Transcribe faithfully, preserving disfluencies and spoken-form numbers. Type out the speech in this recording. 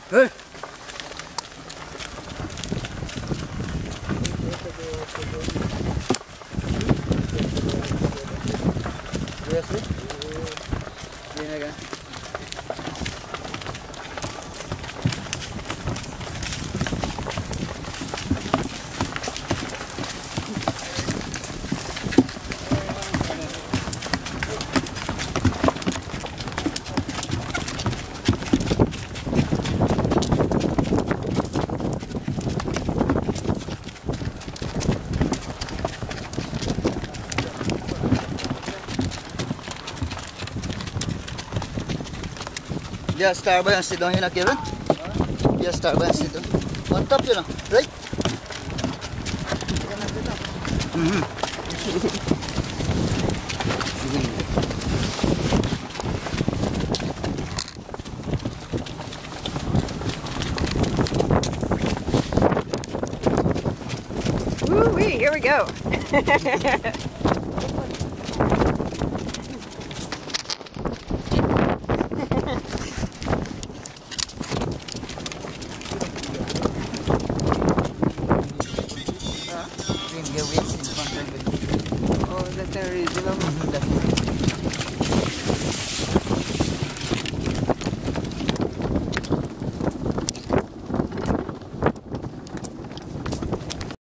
Hey. Seriously? Yun again. Dia star ba yung sidong yun na Kevin? Dia star ba yung sidong? On top yun ah, right? Mm-hmm. Woo-wee, here we go.